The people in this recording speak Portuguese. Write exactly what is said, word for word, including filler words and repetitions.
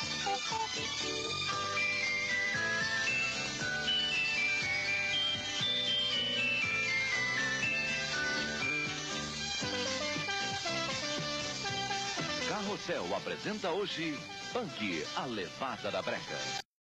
Carrossel apresenta hoje Punk, a levada da breca.